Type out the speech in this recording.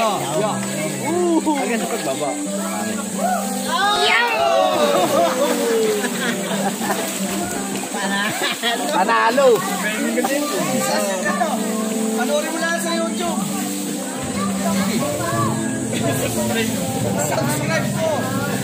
Hanggang sa pagbaba. Panalo! Panoorin mo lang sa YouTube. Subscribe po.